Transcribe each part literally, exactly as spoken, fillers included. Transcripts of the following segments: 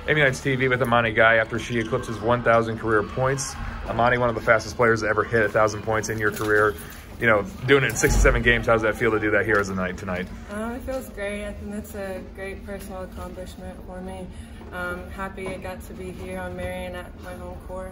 MUKnightsTV with Imani Guy after she eclipses one thousand career points. Imani, one of the fastest players to ever hit one thousand points in your career. You know, doing it in sixty-seven games, how does that feel to do that here as a night tonight? Um, it feels great. I think that's a great personal accomplishment for me. Um, happy I got to be here on Marian at my home court.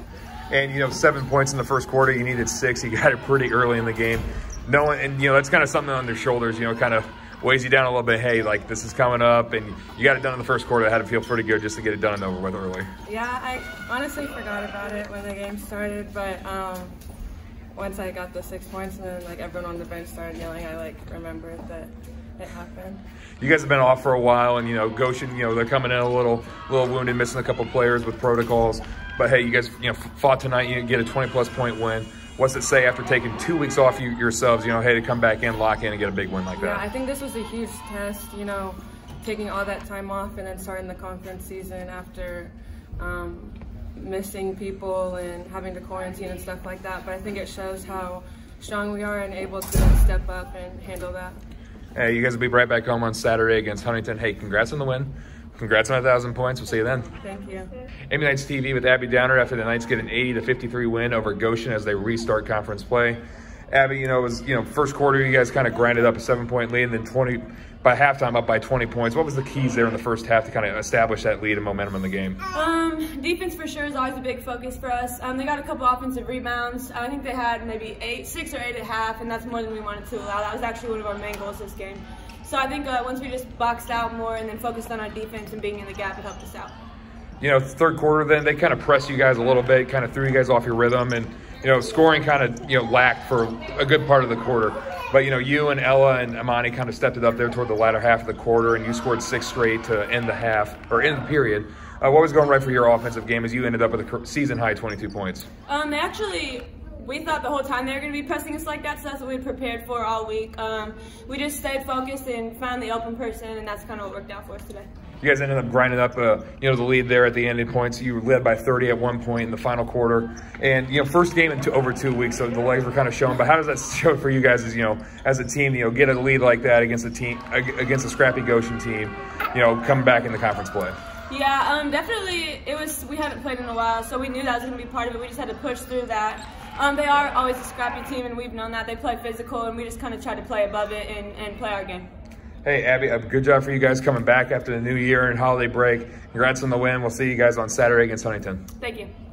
And, you know, seven points in the first quarter. You needed six. You got it pretty early in the game. No one, and, you know, that's kind of something on their shoulders, you know, kind of weighs you down a little bit. Hey, like, this is coming up, and you got it done in the first quarter. It had to feel pretty good just to get it done and over with early. Yeah, I honestly forgot about it when the game started, but um, once I got the six points and then, like, everyone on the bench started yelling, I, like, remembered that it happened. You guys have been off for a while, and, you know, Goshen, you know, they're coming in a little little wounded, missing a couple players with protocols. But, hey, you guys, you know, fought tonight. You get a twenty-plus point win. What's it say after taking two weeks off you, yourselves, you know, hey, to come back in, lock in, and get a big win like that? Yeah, I think this was a huge test, you know, taking all that time off and then starting the conference season after um, missing people and having to quarantine and stuff like that. But I think it shows how strong we are and able to step up and handle that. Hey, you guys will be right back home on Saturday against Huntington. Hey, congrats on the win. Congrats on a thousand points. We'll see you then. Thank you. MUKnightsTV with Abby Downard after the Knights get an eighty to fifty-three win over Goshen as they restart conference play. Abby, you know, it was, you know, first quarter you guys kind of grinded up a seven-point lead, and then twenty by halftime up by twenty points. What was the keys there in the first half to kind of establish that lead and momentum in the game? Um, defense for sure is always a big focus for us. Um, they got a couple offensive rebounds. I think they had maybe eight, six or eight at half, and that's more than we wanted to allow. That was actually one of our main goals this game. So I think uh, once we just boxed out more and then focused on our defense and being in the gap, it helped us out. You know, third quarter then, they kind of pressed you guys a little bit, kind of threw you guys off your rhythm, and, you know, scoring kind of, you know, lacked for a good part of the quarter. But, you know, you and Ella and Imani kind of stepped it up there toward the latter half of the quarter, and you scored six straight to end the half, or end the period. Uh, what was going right for your offensive game as you ended up with a season-high twenty-two points? Um, they actually... We thought the whole time they were going to be pressing us like that, so that's what we prepared for all week. Um, we just stayed focused and found the open person, and that's kind of what worked out for us today. You guys ended up grinding up, uh, you know, the lead there at the ending points. You led by thirty at one point in the final quarter, and you know, first game in two, over two weeks, so the legs were kind of showing. But how does that show for you guys as you know, as a team, you know, get a lead like that against a team, against a scrappy Goshen team, you know, come back in the conference play? Yeah, um, definitely. It was we haven't played in a while, so we knew that was going to be part of it. We just had to push through that. Um, they are always a scrappy team, and we've known that. They play physical, and we just kind of try to play above it and, and play our game. Hey, Abby, a good job for you guys coming back after the new year and holiday break. Congrats on the win. We'll see you guys on Saturday against Huntington. Thank you.